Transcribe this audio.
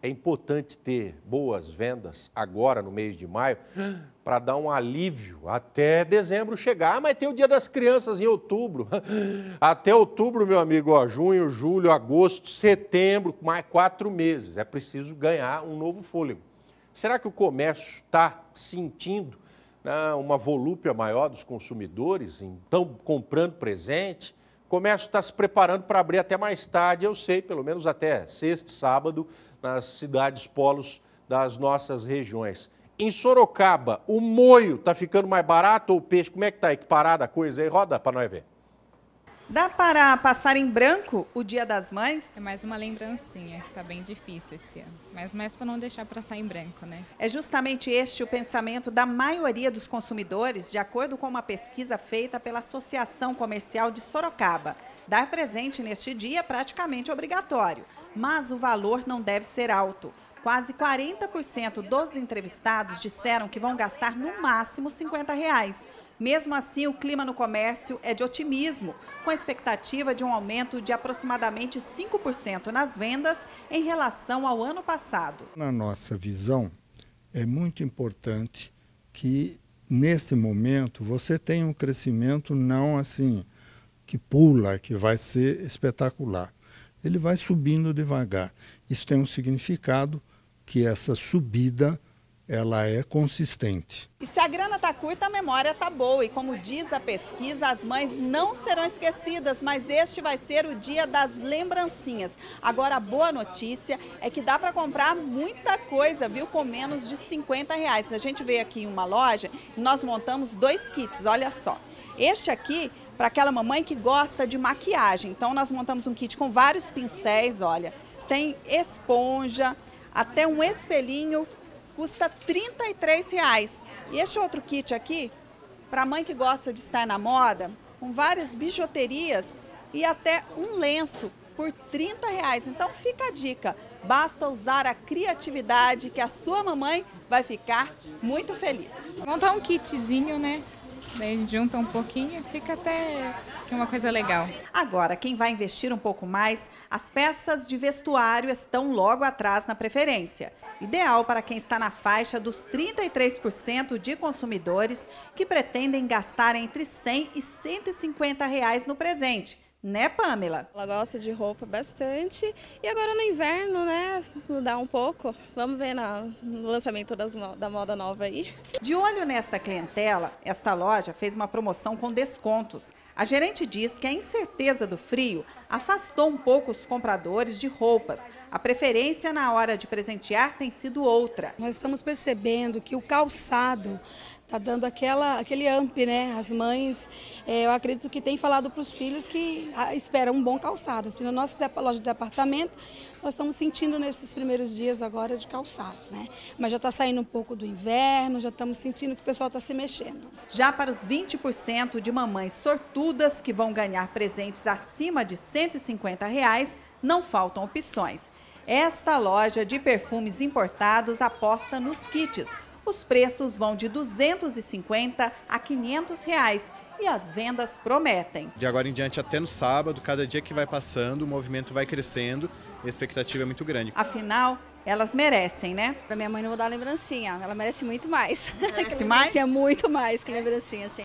é importante ter boas vendas agora no mês de maio para dar um alívio até dezembro chegar. Mas tem o Dia das Crianças em outubro. Até outubro, meu amigo, ó, junho, julho, agosto, setembro, mais 4 meses. É preciso ganhar um novo fôlego. Será que o comércio está sentindo, né, uma volúpia maior dos consumidores, então comprando presente? O comércio está se preparando para abrir até mais tarde, eu sei, pelo menos até sexta e sábado, nas cidades polos das nossas regiões. Em Sorocaba, o moio está ficando mais barato ou o peixe? Como é que está equiparada a coisa aí? Roda para nós ver. Dá para passar em branco o Dia das Mães? É mais uma lembrancinha, tá bem difícil esse ano. Mas mais para não deixar passar em branco, né? É justamente este o pensamento da maioria dos consumidores, de acordo com uma pesquisa feita pela Associação Comercial de Sorocaba. Dar presente neste dia é praticamente obrigatório, mas o valor não deve ser alto. Quase 40% dos entrevistados disseram que vão gastar no máximo R$50. Mesmo assim, o clima no comércio é de otimismo, com a expectativa de um aumento de aproximadamente 5% nas vendas em relação ao ano passado. Na nossa visão, é muito importante que, nesse momento, você tenha um crescimento não assim, que pula, que vai ser espetacular. Ele vai subindo devagar. Isso tem um significado que essa subida ela é consistente. E se a grana está curta, a memória está boa. E como diz a pesquisa, as mães não serão esquecidas, mas este vai ser o dia das lembrancinhas. Agora, a boa notícia é que dá para comprar muita coisa, viu, com menos de R$50. A gente veio aqui em uma loja e nós montamos 2 kits, olha só. Este aqui, para aquela mamãe que gosta de maquiagem. Então, nós montamos um kit com vários pincéis, olha. Tem esponja, até um espelhinho, custa R$33. E este outro kit aqui, para a mãe que gosta de estar na moda, com várias bijuterias e até um lenço por R$30. Então fica a dica, basta usar a criatividade que a sua mamãe vai ficar muito feliz. Montar um kitzinho, né? Daí a gente junta um pouquinho, fica até que uma coisa legal. Agora, quem vai investir um pouco mais, as peças de vestuário estão logo atrás na preferência. Ideal para quem está na faixa dos 33% de consumidores que pretendem gastar entre R$100 e R$150 no presente. Né, Pamela? Ela gosta de roupa bastante e agora no inverno, né, mudar um pouco. Vamos ver no lançamento da moda nova aí. De olho nesta clientela, esta loja fez uma promoção com descontos. A gerente diz que a incerteza do frio afastou um pouco os compradores de roupas. A preferência na hora de presentear tem sido outra. Nós estamos percebendo que o calçado está dando aquele amp, né? As mães, eu acredito que tem falado para os filhos que esperam um bom calçado. Assim, na nossa loja de departamento, nós estamos sentindo nesses primeiros dias agora de calçados, né? Mas já está saindo um pouco do inverno, já estamos sentindo que o pessoal está se mexendo. Já para os 20% de mamães sortudas que vão ganhar presentes acima de R$150, não faltam opções. Esta loja de perfumes importados aposta nos kits. Os preços vão de R$250 a R$500 e as vendas prometem. De agora em diante até no sábado, cada dia que vai passando, o movimento vai crescendo e a expectativa é muito grande. Afinal, elas merecem, né? Para minha mãe não vou dar lembrancinha, ela merece muito mais. Merece mais? Merece muito mais que lembrancinha, assim.